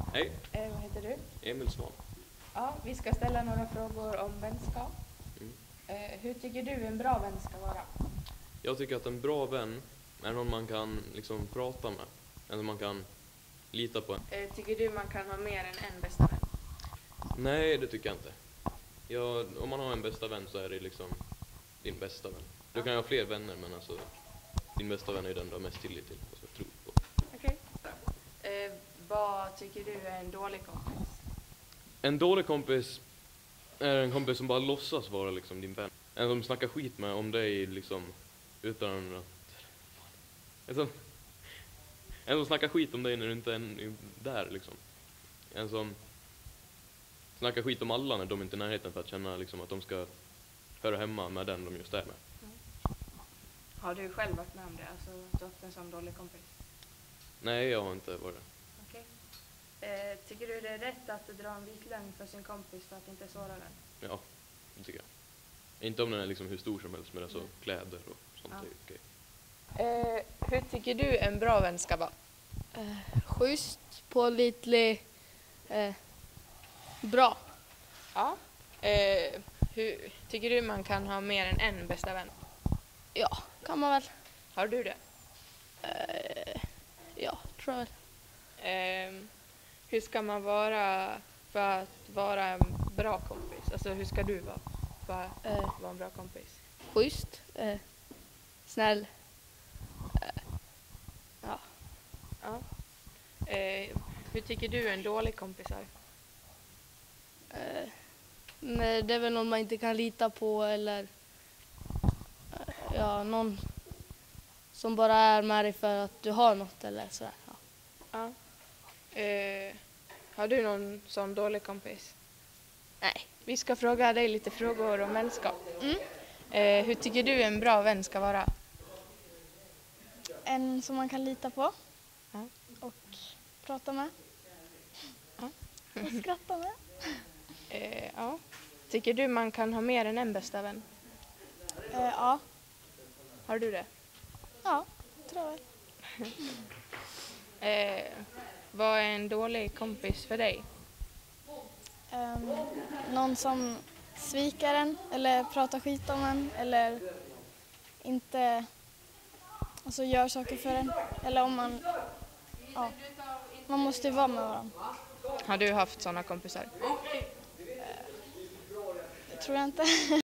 Hej, Vad heter du? Emil Svan. Ja, vi ska ställa några frågor om vänskap. Hur tycker du en bra vän ska vara? Jag tycker att en bra vän är någon man kan liksom prata med. En som man kan lita på. Tycker du man kan ha mer än en bästa vän? Nej, det tycker jag inte. Om man har en bästa vän så är det liksom din bästa vän. Du kan ju ha fler vänner, men alltså din bästa vän är den du har mest tillit till och tror på. Okej. Vad tycker du är en dålig kompis? En dålig kompis är en kompis som bara låtsas vara liksom din vän. En som snackar skit med om dig liksom utan att... En som snackar skit om dig när du inte är där liksom. En som snackar skit om alla när de inte är i närheten för att känna liksom att de ska höra hemma med den de just är med. Har du själv varit med om det? Alltså du har haft en sån dålig kompis? Nej, jag har inte varit det. Okej. Tycker du det är rätt att dra en vit lögn för sin kompis för att inte såra den? Ja, det tycker jag. Inte om den är liksom hur stor som helst, men alltså kläder och sånt är okej. Hur tycker du en bra vän ska vara? Schysst, pålitlig, bra. Ja. Hur tycker du man kan ha mer än en bästa vän? Ja, kan man väl. Har du det? Ja, tror jag väl. Hur ska man vara för att vara en bra kompis? Alltså hur ska du vara för att vara en bra kompis? Schysst, snäll. Ja. Ja. Hur tycker du en dålig kompis är? Nej, det är väl någon man inte kan lita på eller någon som bara är med dig för att du har något eller sådär. Ja. Ja. Har du någon sån dålig kompis? Nej. Vi ska fråga dig lite frågor om vänskap. Hur tycker du en bra vän ska vara? En som man kan lita på. Ja. Och prata med. Ja. Och skratta med. Ja. Tycker du man kan ha mer än en bästa vän? Ja. Har du det? Ja, tror jag. Vad är en dålig kompis för dig? Någon som sviker en eller pratar skit om en eller inte gör saker för en. Eller om man måste ju vara med varandra. Har du haft såna kompisar? Det tror jag inte.